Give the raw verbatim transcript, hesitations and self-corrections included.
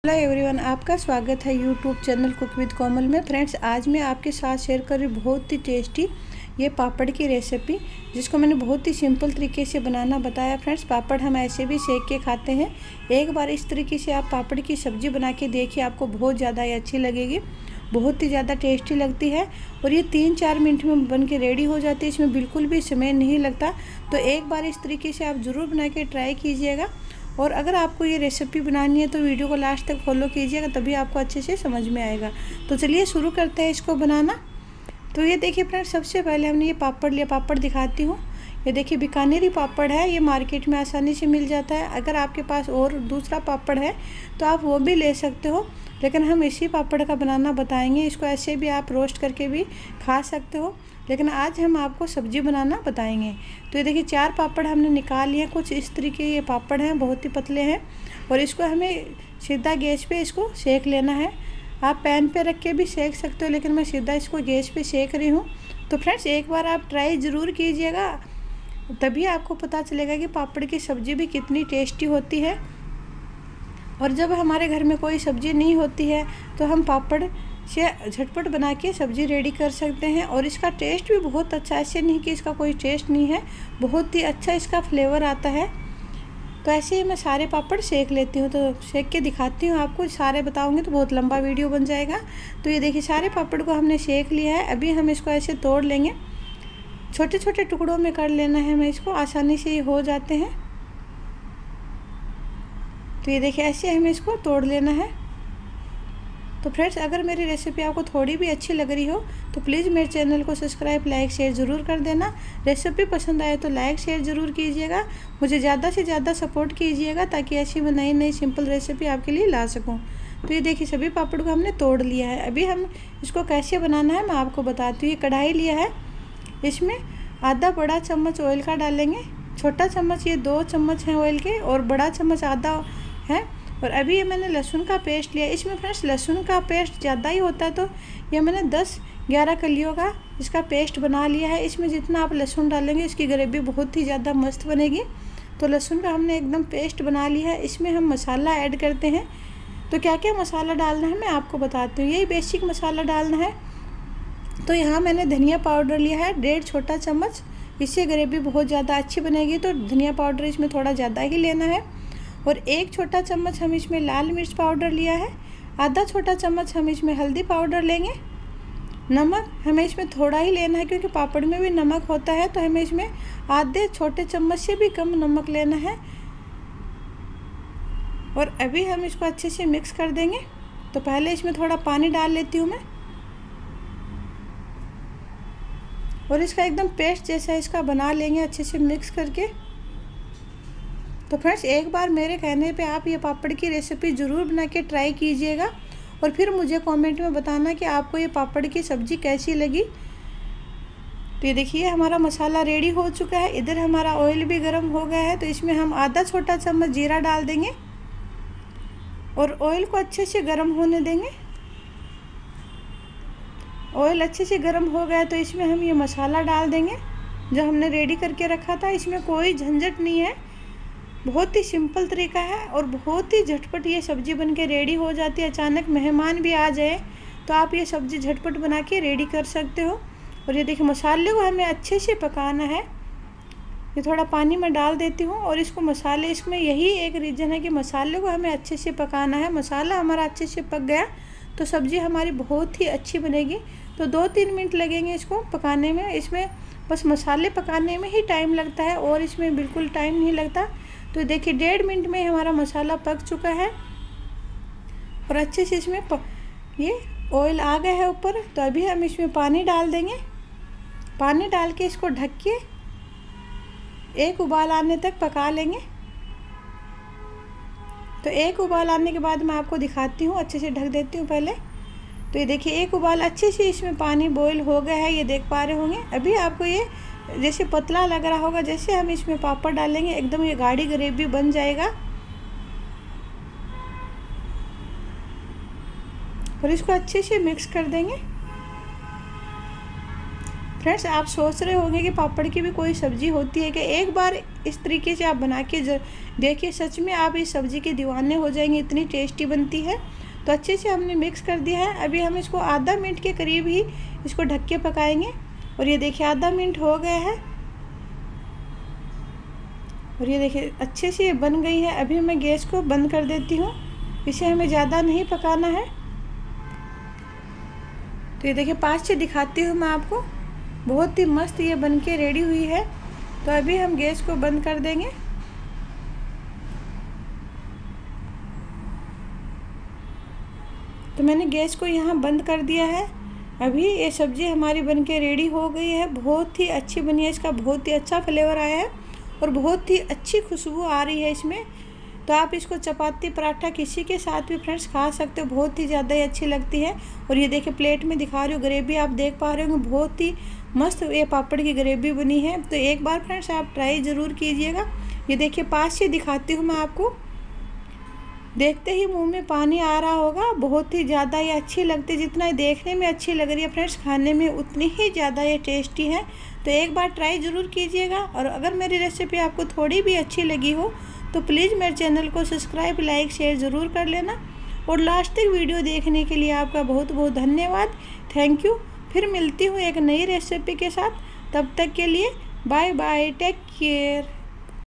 Hello everyone, आपका स्वागत है YouTube channel cook with Komal में। फ्रेंड्स, आज मैं आपके साथ शेयर कर रही हूँ बहुत ही टेस्टी ये पापड़ की रेसिपी, जिसको मैंने बहुत ही सिंपल तरीके से बनाना बताया। फ्रेंड्स, पापड़ हम ऐसे भी सेक के खाते हैं। एक बार इस तरीके से आप पापड़ की सब्ज़ी बना के देखिए, आपको बहुत ज़्यादा ही अच्छी लगेगी, बहुत ही ज़्यादा टेस्टी लगती है। और ये तीन चार मिनट में बन के रेडी हो जाती है, इसमें बिल्कुल भी समय नहीं लगता। तो एक बार इस तरीके से आप ज़रूर बना के ट्राई कीजिएगा। और अगर आपको ये रेसिपी बनानी है तो वीडियो को लास्ट तक फॉलो कीजिएगा, तभी आपको अच्छे से समझ में आएगा। तो चलिए शुरू करते हैं इसको बनाना। तो ये देखिए फ्रेंड्स, सबसे पहले हमने ये पापड़ लिया। पापड़ दिखाती हूँ। ये देखिए बीकानेरी पापड़ है, ये मार्केट में आसानी से मिल जाता है। अगर आपके पास और दूसरा पापड़ है तो आप वो भी ले सकते हो, लेकिन हम इसी पापड़ का बनाना बताएंगे। इसको ऐसे भी आप रोस्ट करके भी खा सकते हो, लेकिन आज हम आपको सब्ज़ी बनाना बताएंगे। तो ये देखिए चार पापड़ हमने निकाल लिए। कुछ इस तरीके ये पापड़ हैं, बहुत ही पतले हैं। और इसको हमें सीधा गैस पे इसको सेक लेना है। आप पैन पे रख के भी सेक सकते हो, लेकिन मैं सीधा इसको गैस पे सेक रही हूँ। तो फ्रेंड्स, एक बार आप ट्राई ज़रूर कीजिएगा, तभी आपको पता चलेगा कि पापड़ की सब्ज़ी भी कितनी टेस्टी होती है। और जब हमारे घर में कोई सब्ज़ी नहीं होती है तो हम पापड़ से झटपट बना के सब्ज़ी रेडी कर सकते हैं। और इसका टेस्ट भी बहुत अच्छा, ऐसे नहीं कि इसका कोई टेस्ट नहीं है, बहुत ही अच्छा इसका फ्लेवर आता है। तो ऐसे ही मैं सारे पापड़ सेक लेती हूँ। तो सेक के दिखाती हूँ आपको, सारे बताऊँगी तो बहुत लंबा वीडियो बन जाएगा। तो ये देखिए सारे पापड़ को हमने सेक लिया है। अभी हम इसको ऐसे तोड़ लेंगे, छोटे छोटे टुकड़ों में कर लेना है हमें इसको, आसानी से ये हो जाते हैं। तो ये देखिए ऐसे हमें इसको तोड़ लेना है। तो फ्रेंड्स, अगर मेरी रेसिपी आपको थोड़ी भी अच्छी लग रही हो तो प्लीज़ मेरे चैनल को सब्सक्राइब, लाइक, शेयर ज़रूर कर देना। रेसिपी पसंद आए तो लाइक शेयर ज़रूर कीजिएगा। मुझे ज़्यादा से ज़्यादा सपोर्ट कीजिएगा, ताकि ऐसी मैं नई नई सिंपल रेसिपी आपके लिए ला सकूं। तो ये देखिए सभी पापड़ को हमने तोड़ लिया है। अभी हम इसको कैसे बनाना है मैं आपको बताती हूँ। ये कढ़ाई लिया है, इसमें आधा बड़ा चम्मच ऑयल का डालेंगे। छोटा चम्मच ये दो चम्मच हैं ऑयल के, और बड़ा चम्मच आधा है। और अभी ये मैंने लहसुन का पेस्ट लिया। इसमें फ्रेंड्स लहसुन का पेस्ट ज़्यादा ही होता है, तो ये मैंने दस ग्यारह कलियों का इसका पेस्ट बना लिया है। इसमें जितना आप लहसुन डालेंगे इसकी ग्रेवी बहुत ही ज़्यादा मस्त बनेगी। तो लहसुन का हमने एकदम पेस्ट बना लिया है। इसमें हम मसाला ऐड करते हैं। तो क्या क्या मसाला डालना है मैं आपको बताती हूँ। यही बेसिक मसाला डालना है। तो यहाँ मैंने धनिया पाउडर लिया है डेढ़ छोटा चम्मच, इससे ग्रेवी बहुत ज़्यादा अच्छी बनेगी। तो धनिया पाउडर इसमें थोड़ा ज़्यादा ही लेना है। और एक छोटा चम्मच हम इसमें लाल मिर्च पाउडर लिया है। आधा छोटा चम्मच हम इसमें हल्दी पाउडर लेंगे। नमक हमें इसमें थोड़ा ही लेना है, क्योंकि पापड़ में भी नमक होता है। तो हमें इसमें आधे छोटे चम्मच से भी कम नमक लेना है। और अभी हम इसको अच्छे से मिक्स कर देंगे। तो पहले इसमें थोड़ा पानी डाल लेती हूँ मैं, और इसका एकदम पेस्ट जैसा इसका बना लेंगे अच्छे से मिक्स करके। तो फ्रेंड्स, एक बार मेरे कहने पे आप ये पापड़ की रेसिपी ज़रूर बना के ट्राई कीजिएगा, और फिर मुझे कमेंट में बताना कि आपको ये पापड़ की सब्ज़ी कैसी लगी। तो ये देखिए हमारा मसाला रेडी हो चुका है। इधर हमारा ऑयल भी गर्म हो गया है। तो इसमें हम आधा छोटा चम्मच जीरा डाल देंगे, और ऑयल को अच्छे से गर्म होने देंगे। ऑयल अच्छे से गर्म हो गया तो इसमें हम ये मसाला डाल देंगे जो हमने रेडी करके रखा था। इसमें कोई झंझट नहीं है, बहुत ही सिंपल तरीका है, और बहुत ही झटपट ये सब्ज़ी बन के रेडी हो जाती है। अचानक मेहमान भी आ जाए तो आप ये सब्ज़ी झटपट बना के रेडी कर सकते हो। और ये देखिए मसाले को हमें अच्छे से पकाना है। ये थोड़ा पानी में डाल देती हूँ, और इसको मसाले, इसमें यही एक रीज़न है कि मसाले को हमें अच्छे से पकाना है। मसाला हमारा अच्छे से पक गया तो सब्ज़ी हमारी बहुत ही अच्छी बनेगी। तो दो तीन मिनट लगेंगे इसको पकाने में। इसमें बस मसाले पकाने में ही टाइम लगता है, और इसमें बिल्कुल टाइम नहीं लगता। तो देखिए डेढ़ मिनट में हमारा मसाला पक चुका है, और अच्छे से इसमें प... ये ऑयल आ गया है ऊपर। तो अभी हम इसमें पानी डाल देंगे। पानी डाल के इसको ढक के एक उबाल आने तक पका लेंगे। तो एक उबाल आने के बाद मैं आपको दिखाती हूँ, अच्छे से ढक देती हूँ पहले। तो ये देखिए एक उबाल अच्छे से इसमें पानी बॉईल हो गया है, ये देख पा रहे होंगे। अभी आपको ये जैसे पतला लग रहा होगा, जैसे हम इसमें पापड़ डालेंगे एकदम ये गाढ़ी ग्रेवी बन जाएगा। और इसको अच्छे से मिक्स कर देंगे। फ्रेंड्स, आप सोच रहे होंगे कि पापड़ की भी कोई सब्ज़ी होती है कि एक बार इस तरीके से आप बना के देखिए, सच में आप इस सब्ज़ी के दीवाने हो जाएंगे, इतनी टेस्टी बनती है। तो अच्छे से हमने मिक्स कर दिया है। अभी हम इसको आधा मिनट के करीब ही इसको ढक के पकाएंगे। और ये देखिए आधा मिनट हो गया है और ये देखिए अच्छे से ये बन गई है। अभी मैं गैस को बंद कर देती हूँ, इसे हमें ज़्यादा नहीं पकाना है। तो ये देखिए पास से दिखाती हूँ मैं आपको, बहुत ही मस्त ये बन के रेडी हुई है। तो अभी हम गैस को बंद कर देंगे। तो मैंने गैस को यहाँ बंद कर दिया है। अभी ये सब्ज़ी हमारी बनके रेडी हो गई है। बहुत ही अच्छी बनी है, इसका बहुत ही अच्छा फ्लेवर आया है और बहुत ही अच्छी खुशबू आ रही है इसमें। तो आप इसको चपाती पराठा किसी के साथ भी फ्रेंड्स खा सकते हो, बहुत ही ज़्यादा ही अच्छी लगती है। और ये देखिए प्लेट में दिखा रही हूँ, ग्रेवी आप देख पा रहे होंगे, बहुत ही मस्त ये पापड़ की ग्रेवी बनी है। तो एक बार फ्रेंड्स आप ट्राई ज़रूर कीजिएगा। ये देखिए पास से दिखाती हूँ मैं आपको, देखते ही मुंह में पानी आ रहा होगा। बहुत ही ज़्यादा ये अच्छी लगती है, जितना ये देखने में अच्छी लग रही है फ्रेंड्स, खाने में उतनी ही ज़्यादा ये टेस्टी है। तो एक बार ट्राई ज़रूर कीजिएगा। और अगर मेरी रेसिपी आपको थोड़ी भी अच्छी लगी हो तो प्लीज़ मेरे चैनल को सब्सक्राइब, लाइक, शेयर ज़रूर कर लेना। और लास्ट तक वीडियो देखने के लिए आपका बहुत बहुत धन्यवाद, थैंक यू। फिर मिलती हूँ एक नई रेसिपी के साथ, तब तक के लिए बाय बाय, टेक केयर।